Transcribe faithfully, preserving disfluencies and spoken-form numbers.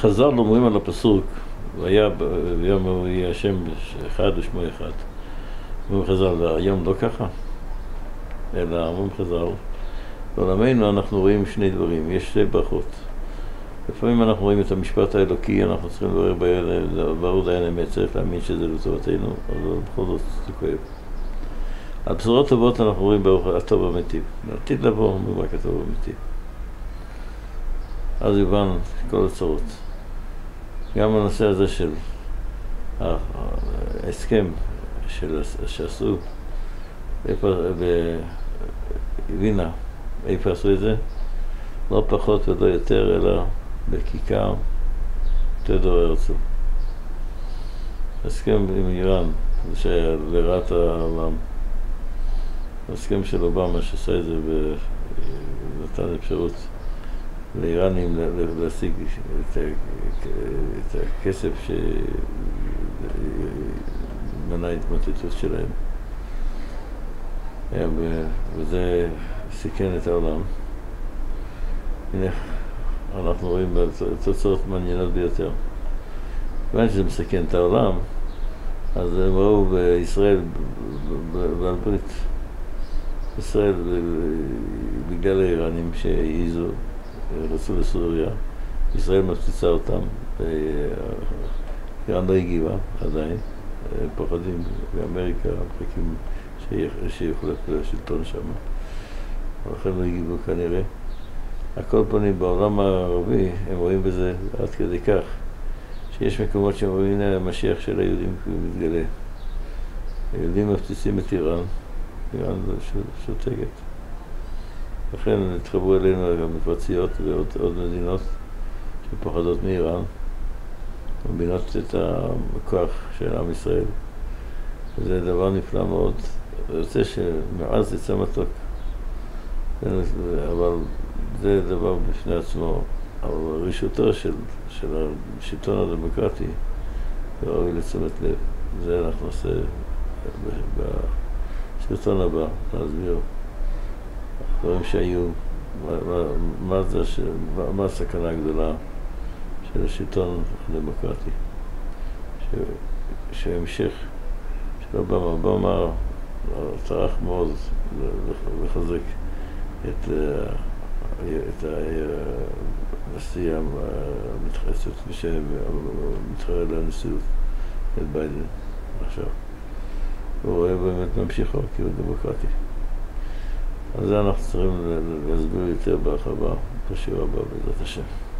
חז"ל אומרים על הפסוק, והיה ביום ההוא יהיה השם אחד ושמו אחד. אומרים חז"ל, היום לא ככה, אלא אומרים חז"ל, בעולמנו אנחנו רואים שני דברים, יש שתי ברכות. לפעמים אנחנו רואים את המשפט האלוקי, אנחנו צריכים לברר ברור דיין האמת, צריך להאמין שזה לטובתנו, אבל בכל זאת זה כואב. על בשורות טובות אנחנו רואים ברוך הטוב המטיב. לעתיד לבוא אומרים רק הטוב המטיב. אז יובן כל הצרות. גם הנושא הזה של ההסכם שעשו בווינה, איפה עשו את זה? לא פחות ולא יותר, אלא בכיכר תיאודור הרצל. הסכם עם איראן, שהיה לרעת העולם. הסכם של אובמה שעשה את זה ונתן אפשרות לאיראנים להשיג את, את הכסף שמנע התמוטטות שלהם. וזה סיכן את העולם. הנה, אנחנו רואים תוצאות מעניינות ביותר. כיוון שזה מסכן את העולם, אז הם ראו בישראל, בעל ברית ישראל, בגלל האיראנים שהעיזו, רצו לסוריה, ישראל מפציצה אותם, איראן לא הגיבה עדיין, פוחדים באמריקה, מחכים שיוחלף לשלטון שם, ולכן לא הגיבו כנראה. הכל פנים בעולם הערבי, הם רואים בזה עד כדי כך, שיש מקומות שהם רואים, הנה המשיח של היהודים מתגלה. היהודים מפציצים את איראן, איראן שותקת. לכן התחברו אלינו גם מפרציות ועוד מדינות שפוחדות מאיראן, מבינות את הכוח של עם ישראל. וזה דבר נפלא מאוד. זה יוצא שמעז יצא מתוק. אבל זה דבר בפני עצמו. אבל רשותו של, של השלטון הדמוקרטי ראוי לתשומת לב. זה אנחנו נעשה בסרטון הבא, להסביר דברים שהיו, מה, מה, מה, זה, מה, מה הסכנה הגדולה של השלטון הדמוקרטי. ש, שהמשך של אובמה, אובמה טרח מאוד לחזק את, את הנשיא המתחסת שמתחרה לנשיאות, את ביידן עכשיו. הוא רואה באמת ממשיכו כי הוא דמוקרטי. אז זה אנחנו צריכים להסביר יותר בהרחבה בשיעור הבא בעזרת השם.